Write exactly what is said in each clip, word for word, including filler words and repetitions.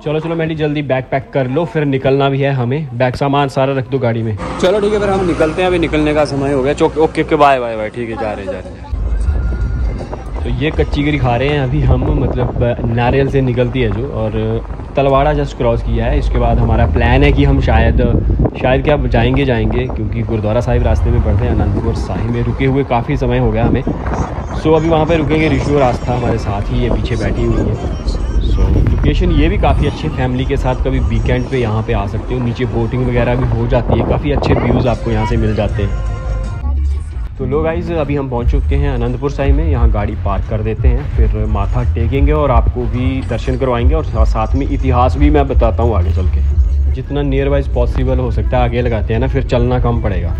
चलो चलो मैंडी जल्दी बैग पैक कर लो, फिर निकलना भी है हमें। बैग सामान सारा रख दो गाड़ी में। चलो ठीक है फिर हम निकलते हैं, अभी निकलने का समय हो गया। चौक okay okay bye bye bye. ठीक है जा रहे जा रहे। तो ये कच्ची गिरी खा रहे हैं अभी हम, मतलब नारियल से निकलती है जो, और तलवाड़ा जस्ट क्रॉस किया है। इसके बाद हमारा प्लान है कि हम शायद शायद क्या जाएंगे जाएंगे क्योंकि गुरुद्वारा साहिब रास्ते में पड़ते हैं। अनंतपुर साहिब में रुके हुए काफ़ी समय हो गया हमें। सो अभी वहाँ पे रुकेंगे। ऋषि और आस्था हमारे साथ ही ये पीछे बैठी हुई है। सो लोकेशन ये भी काफ़ी अच्छी, फैमिली के साथ कभी वीकेंड पे यहाँ पे आ सकते हो। नीचे बोटिंग वगैरह भी हो जाती है, काफ़ी अच्छे व्यूज़ आपको यहाँ से मिल जाते हैं। तो लो गाइस अभी हम पहुंच चुके हैं अनंतपुर साहिब में। यहाँ गाड़ी पार्क कर देते हैं, फिर माथा टेकेंगे और आपको भी दर्शन करवाएंगे, और साथ में इतिहास भी मैं बताता हूँ आगे चल के। जितना नियर वाइज पॉसिबल हो सकता है आगे लगाते हैं ना, फिर चलना कम पड़ेगा।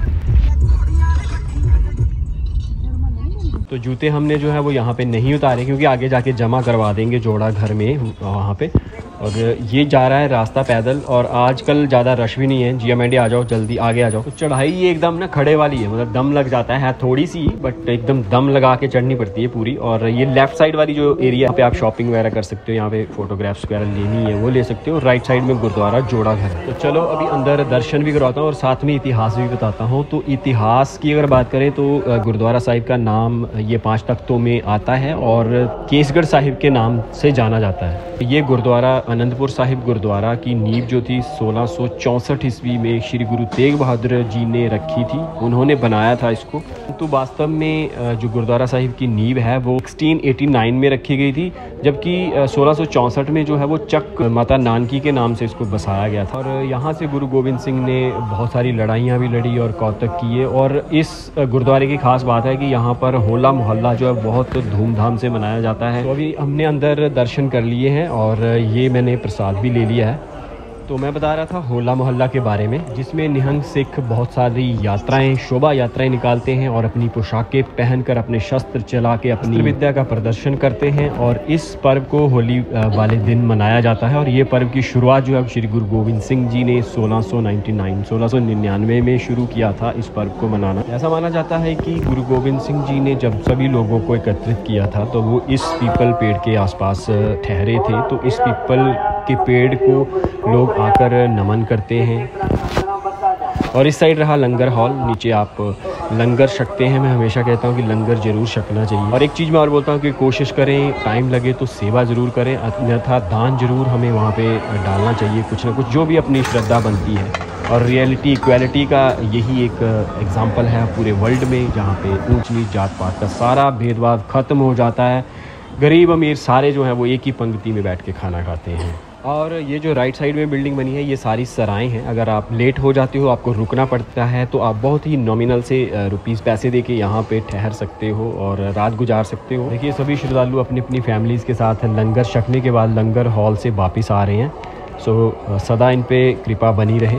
तो जूते हमने जो है वो यहाँ पे नहीं उतारे क्योंकि आगे जाके जमा करवा देंगे जोड़ा घर में वहाँ पे। और ये जा रहा है रास्ता पैदल, और आजकल ज़्यादा रश भी नहीं है। जिया मैंडी आ जाओ जल्दी, आगे आ जाओ। तो चढ़ाई ये एकदम ना खड़े वाली है, मतलब दम लग जाता है, है थोड़ी सी, बट एकदम दम लगा के चढ़नी पड़ती है पूरी। और ये लेफ्ट साइड वाली जो एरिया पे आप शॉपिंग वगैरह कर सकते हो, यहाँ पे फोटोग्राफ्स वगैरह लेनी है वो ले सकते हो। राइट साइड में गुरुद्वारा जोड़ा घर। तो चलो अभी अंदर दर्शन भी करवाता हूँ और साथ में इतिहास भी बताता हूँ। तो इतिहास की अगर बात करें तो गुरुद्वारा साहिब का नाम ये पाँच तख्तों में आता है और केसगढ़ साहिब के नाम से जाना जाता है। ये गुरुद्वारा अनंतपुर साहिब गुरुद्वारा की नींव जो थी सोलह सौ चौंसठ ईस्वी में श्री गुरु तेग बहादुर जी ने रखी थी, उन्होंने बनाया था इसको। तो वास्तव में जो गुरुद्वारा साहिब की नींव है वो सोलह सौ नवासी में रखी गई थी, जबकि सोलह सौ चौंसठ में जो है वो चक माता नानकी के नाम से इसको बसाया गया था। और यहाँ से गुरु गोविंद सिंह ने बहुत सारी लड़ाइयाँ भी लड़ी और कौतक किए। और इस गुरुद्वारे की खास बात है कि यहाँ पर होला मोहल्ला जो है बहुत धूमधाम से मनाया जाता है। तो अभी हमने अंदर दर्शन कर लिए हैं और ये मैंने प्रसाद भी ले लिया है। तो मैं बता रहा था होला मोहल्ला के बारे में, जिसमें निहंग सिख बहुत सारी यात्राएं, शोभा यात्राएं निकालते हैं और अपनी पोशाकें पहनकर, अपने शस्त्र चला के अपनी विद्या का प्रदर्शन करते हैं। और इस पर्व को होली वाले दिन मनाया जाता है। और ये पर्व की शुरुआत जो है श्री गुरु गोविंद सिंह जी ने सोलह सौ निन्यानवे सोलह सौ निन्यानवे में शुरू किया था इस पर्व को मनाना। ऐसा माना जाता है कि गुरु गोविंद सिंह जी ने जब सभी लोगों को एकत्रित किया था तो वो इस पीपल पेड़ के आसपास ठहरे थे। तो इस पीपल के पेड़ को लोग आकर नमन करते हैं। और इस साइड रहा लंगर हॉल, नीचे आप लंगर छकते हैं। मैं हमेशा कहता हूँ कि लंगर जरूर छकना चाहिए। और एक चीज़ मैं और बोलता हूँ कि कोशिश करें, टाइम लगे तो सेवा ज़रूर करें, अन्यथा दान जरूर हमें वहाँ पे डालना चाहिए, कुछ ना कुछ जो भी अपनी श्रद्धा बनती है। और रियलिटी इक्वालिटी का यही एक एग्जाम्पल है पूरे वर्ल्ड में, जहाँ पे ऊंच नीच जात पात का सारा भेदभाव ख़त्म हो जाता है। गरीब अमीर सारे जो हैं वो एक ही पंक्ति में बैठ के खाना खाते हैं। और ये जो राइट साइड में बिल्डिंग बनी है ये सारी सराएं हैं। अगर आप लेट हो जाते हो, आपको रुकना पड़ता है, तो आप बहुत ही नॉमिनल से रुपीस पैसे दे के यहाँ पे ठहर सकते हो और रात गुजार सकते हो। देखिए सभी श्रद्धालु अपनी अपनी फैमिलीज़ के साथ लंगर छकने के बाद लंगर हॉल से वापस आ रहे हैं। सो सदा इन पे कृपा बनी रहे।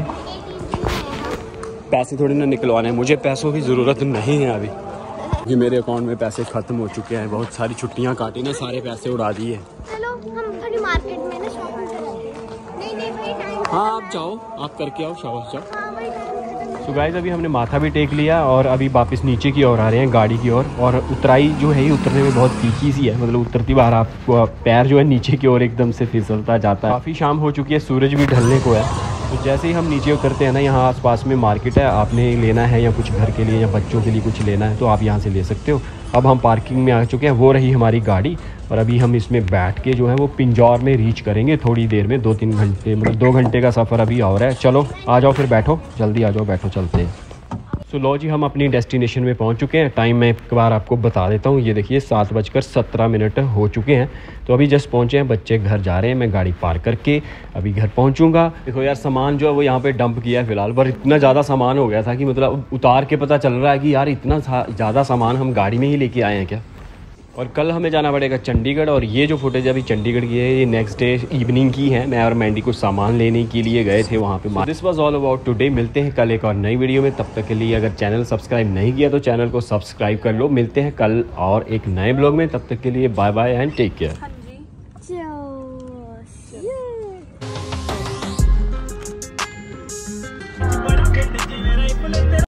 पैसे थोड़ी ना निकलवाने हैं, मुझे पैसों की ज़रूरत नहीं है अभी, कि मेरे अकाउंट में पैसे ख़त्म हो चुके हैं। बहुत सारी छुट्टियाँ काटी ना, सारे पैसे उड़ा दिए। चलो हम थोड़ी मार्केट में ना शॉपिंग करेंगे। नहीं नहीं भाई टाइम। हाँ आप जाओ, आप करके आओ, शाबाश जाओ। तो गाइस अभी हमने माथा भी टेक लिया और अभी वापस नीचे की ओर आ रहे हैं गाड़ी की ओर। और उतराई जो है उतरने में बहुत तीखी सी है, मतलब उतरती बार आपको पैर जो है नीचे की ओर एकदम से फिसलता जाता है। काफ़ी शाम हो चुकी है, सूरज भी ढलने को है। तो जैसे ही हम नीचे उतरते हैं ना, यहाँ आसपास में मार्केट है, आपने लेना है या कुछ घर के लिए या बच्चों के लिए कुछ लेना है तो आप यहाँ से ले सकते हो। अब हम पार्किंग में आ चुके हैं, वो रही हमारी गाड़ी। और अभी हम इसमें बैठ के जो है वो पिंजौर में रीच करेंगे थोड़ी देर में, दो तीन घंटे मतलब दो घंटे का सफ़र अभी और है। चलो आ जाओ फिर, बैठो जल्दी आ जाओ, बैठो चलते हैं। सो लो जी हम अपनी डेस्टिनेशन में पहुंच चुके हैं। टाइम मैं एक बार आपको बता देता हूं, ये देखिए सात बजकर सत्रह मिनट हो चुके हैं। तो अभी जस्ट पहुंचे हैं, बच्चे घर जा रहे हैं, मैं गाड़ी पार्क करके अभी घर पहुंचूंगा। देखो यार सामान जो है वो यहाँ पे डंप किया है फिलहाल, पर इतना ज़्यादा सामान हो गया था कि मतलब उतार के पता चल रहा है कि यार इतना ज़्यादा सामान हम गाड़ी में ही लेके आए हैं क्या। और कल हमें जाना पड़ेगा चंडीगढ़। और ये जो फुटेज अभी चंडीगढ़ की है ये नेक्स्ट डे इवनिंग की है। मैं और मैंडी कुछ सामान लेने के लिए गए थे वहाँ पे। This was all about today. मिलते हैं कल एक और नई वीडियो में। तब तक के लिए अगर चैनल सब्सक्राइब नहीं किया तो चैनल को सब्सक्राइब कर लो। मिलते हैं कल और एक नए ब्लॉग में, तब तक के लिए bye bye and take care.